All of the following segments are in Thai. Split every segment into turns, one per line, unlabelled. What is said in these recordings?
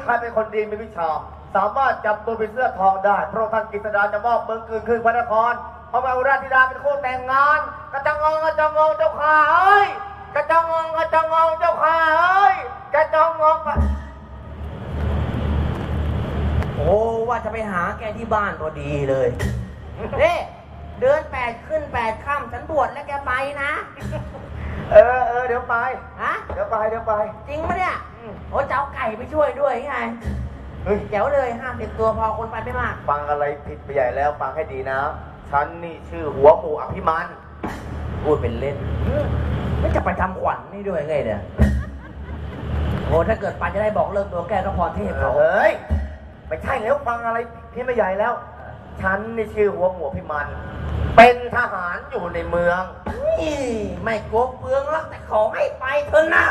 ใครเป็นคนดีมีวิชาสามารถจับตัวเป็นเสื้อทองได้พระองค์ท่านกฤษดาจะมอบเมืองคืนพระนครเพราะพระราชธิดาเป็นคู่แต่งงานกระจังงกระจังงเจ้าข้าเอ้ยกระจังงกระจังงเจ้าข้าเอ้ยกระจังง
โอ้ว่าจะไปหาแกที่บ้านพอดีเลยเด้เดือน8ขึ้น8ค่ำฉันบวชแล้วแกไปนะ
เดี๋ยวไป
ฮะ
เดี๋ยวไป
จริงปะเนี่ยโอ้เจ้าไก่ไปช่วยด้วยไงแจ๋วเลย50 ตัวพอคนไปไม่มาก
ฟังอะไรผิดไปใหญ่แล้วฟังให้ดีนะฉันนี่ชื่อหัวหมูอภิมัน
พูดเป็นเล่นไม่จะไปทำขวัญนี่ด้วยไงเนี่ยโอ้ถ้าเกิดไปจะได้บอกเลิกตัวแกก็พรเทพเขา
เฮ้ยไม่ใช่แล้วฟังอะไรพี่ไม่ใหญ่แล้วฉันนี่ชื่อหัวหมูอภิมันเป็นทหารอยู่ในเมือง
นี่ไม่โกงเมืองหรอกแต่ขอให้ไปเถอะนะ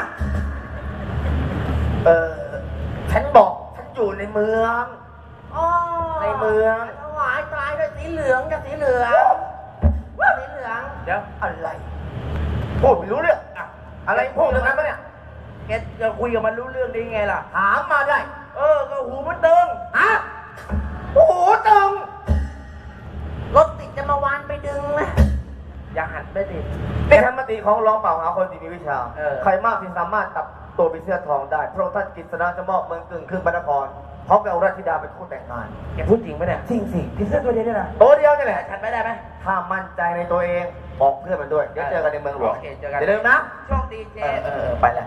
ฉันบอกฉันอยู่ในเมืองในเมือง
ถวายตายด้วยสีเหลืองกับสีเหลือง
เดี๋ยวอะไรพูดไม่รู้เรื่องอะไรพูดเรื่องนั้นปะเนี่ย
แกจะคุยกับมันรู้เรื่องได้ไงล่ะ
ถามมาได้
ก็หูมันตึง
หูตึง
รถติดจะมาวานไปดึงนะอย่าหันไปติด
นี่ทำมติของรองเป่าหาคนที่มีวิชาใครมากที่สามารถตับตัวเป็นเสื้อทองได้พระองค์ท่านกฤษณะจะมอบเมืองคืนพระนครพร้อมกับราชธิดาเป็นคู่แต่งงาน
แกพูดจริงไหมเนี่ย
จริงสิ
พี่เสื้อตัวเดียวนี่แหละ
ตัวเดียวนี่แหละ
ฉันไม่ได้ไหม
ถ้ามั่นใจในตัวเองบอกเพื่อนมันด้วยเดี๋ยวเจอกันในเมืองหลวงอย่าลืมนะ
โชคดีเจ
ไปแล้ว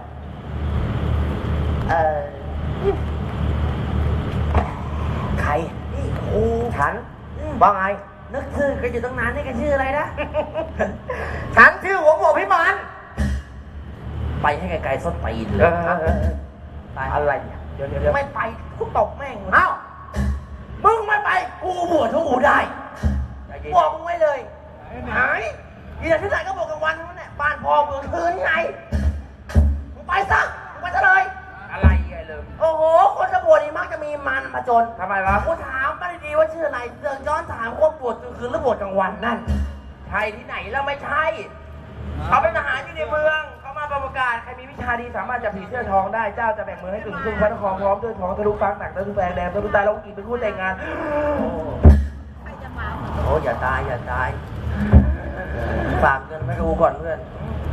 ใคร
โอ้
ฉันว่าไง
นึกชื่อกันอยู่ตั้งนานนี่กันชื่ออะไรนะ
ฉันชื่อหัวหมูพิมาน
ไปให้ไกลๆส้นตีนเลย
อะไร
เดี๋ยวไม่ไปกูตบแม่งมึงไม่ไปกูบวชทุกอูได้บอกมึงไว้เลยหายที่ไหนก็บอกกลางวันนั่นแหละบ้านพ่อเมืองคืนไงมึงไปซะมึงไปซะเลย
อะไรไงเลย
โอ้โหคนจะบวชนี่มักจะมีมันมาจน
ทำไมวะ
กูถามไม่ดีว่าชื่ออะไรเสือกย้อนถามว่าบวชกลางคืนหรือบวชกลางวันนั่นใช่ที่ไหนแล้วไม่ใช่เขาเป็นทหารอยู่ในเมืองเขามาประกาศใครมีวิชาดีสามารถจับผีเสื้อทองได้เจ้าจะแบ่งมือให้ถึงครึ่งพระนครพร้อมด้วยทองทะลุฟ้าหนักทะลุแปลงแดงทะลุตาแล้วกี่เป็นคู่แต่งงานโอ้อย่าตายฝากเงินไว้กับกูก่อนเพื่อน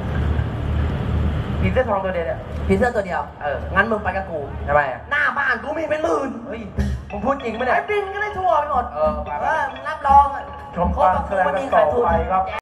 ผีเสื้อทองตัวเดียวเนี่ยผีเสื้อตัวเดียวงั้นมึงไปกับกู
ทำไม
หน้าบ้านกูมีเป็นหมื่น
เฮ้ยมึงพูดจริงไหมเนี่ย
ไอ้ดินก็ได้ทั่วไปหมด
มึง
รับรอง
ชมการแสดงต่อไปครับ